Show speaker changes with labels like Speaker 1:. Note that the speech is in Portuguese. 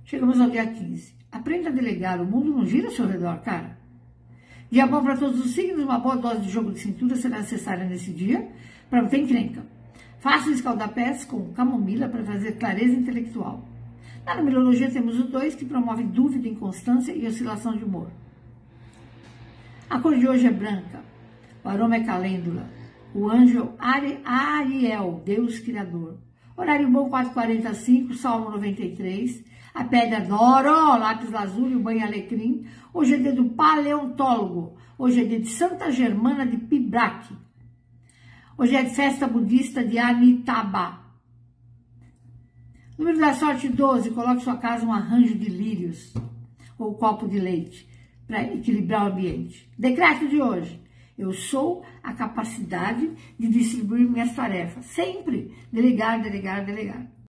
Speaker 1: Chegamos ao dia 15. Aprenda a delegar, o mundo não gira ao seu redor, cara. Dia bom para todos os signos, uma boa dose de jogo de cintura será necessária nesse dia para não ter encrenca. Faça escaldapés com camomila para fazer clareza intelectual. Na numerologia temos o 2, que promove dúvida, inconstância e oscilação de humor. A cor de hoje é branca, o aroma é calêndula, o anjo Ariel, Deus Criador. Horário bom 4h45, Salmo 93, a pedra Doro, lápis lazuli, o banho alecrim. Hoje é dia do paleontólogo, hoje é dia de Santa Germana de Pibrac. Hoje é de festa budista de Amitabha. Número da sorte 12, coloque em sua casa um arranjo de lírios ou copo de leite para equilibrar o ambiente. Decreto de hoje: eu sou a capacidade de distribuir minhas tarefas. Sempre delegar, delegar, delegar.